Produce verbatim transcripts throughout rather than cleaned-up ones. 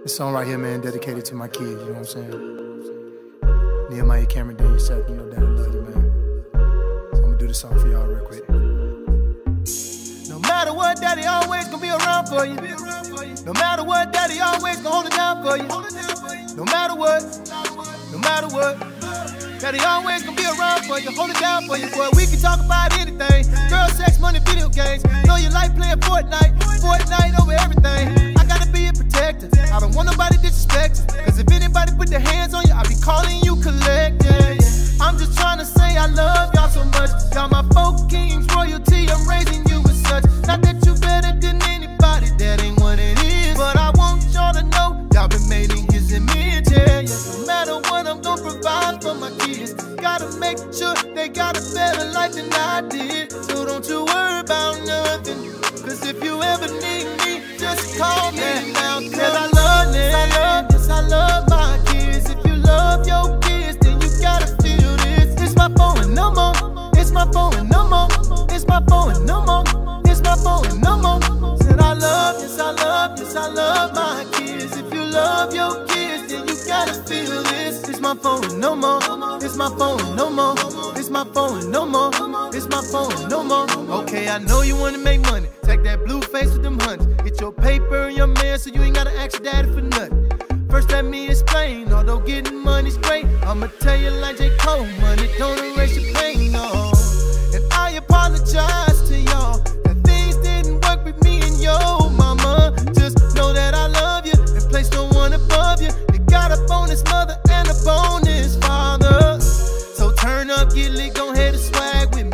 This song right here, man, dedicated to my kids, you know what I'm saying? Nehemiah, Cameron, Daniel, Seth, you know that I love you, man. So I'm gonna do this song for y'all real quick. No matter what, daddy always gonna be around for you. No matter what, daddy always gonna hold it down for you. No matter what, no matter what, daddy always gonna be around for you, hold it down for you, boy. We can talk about anything. Girls, sex, money, video games. Know you like playing Fortnite, Fortnite over everything. I gotta be a protector. I don't want nobody disrespected. Cause if anybody put their hands on you, I'll be calling you collect. Yeah, yeah. I'm just trying to say I love y'all so much. Y'all my folk kings, royalty, I'm raising you as such. Not that you better than anybody, that ain't what it is. But I want y'all to know, y'all been made in his image, yeah, yeah. No matter what, I'm gonna provide for my kids. Gotta make sure they got a better life than I did. So don't you worry about nothing. Cause if you ever need me, just call me now. Cause I love this, I love this, I love my kids. If you love your kids, then you gotta feel this. It's my phone and no more. It's my phone and no more. It's my phone and no more. It's my phone and no more. Said I love this, I love this, I love my kids. If you love your kids, then you gotta feel this. It's my phone and no more. It's my phone and no more. It's my phone and no more. It's my phone and no more. Okay, I know you wanna make money. Take that blue face with them hunts. Get your paper and your man so you ain't gotta ask your daddy for nothing. First let me explain, although getting money's great, I'ma tell you like J. Cole, money don't erase your pain, no. And I apologize to y'all that things didn't work with me and yo mama. Just know that I love you and place no one above you. You got a bonus mother and a bonus father. So turn up, get lit, gon' head and swag with me.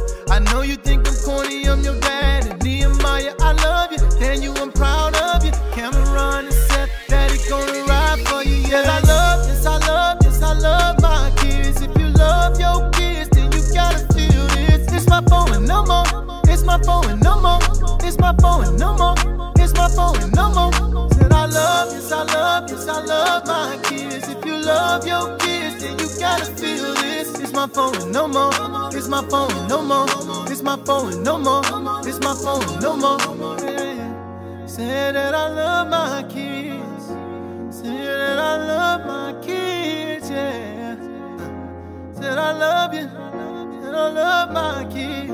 I know you think I'm corny, I'm your dad. And Nehemiah, I love you. Daniel, I'm proud of you. Cameron and Seth, daddy gonna ride for you. Yeah, I love this, I love this, I love my kids. If you love your kids, then you gotta feel this. It's my phone and no more. It's my phone and no more. It's my phone and no more. It's my phone and no more. Said I love this, I love this, I love my kids. If you love your kids, then you gotta feel this. It's my phone and no more. It's my phone and no more. It's my phone and no more. It's my phone and no more. Yeah. Say that I love my kids. Say that I love my kids, yeah. Said I love you. Said I love my kids.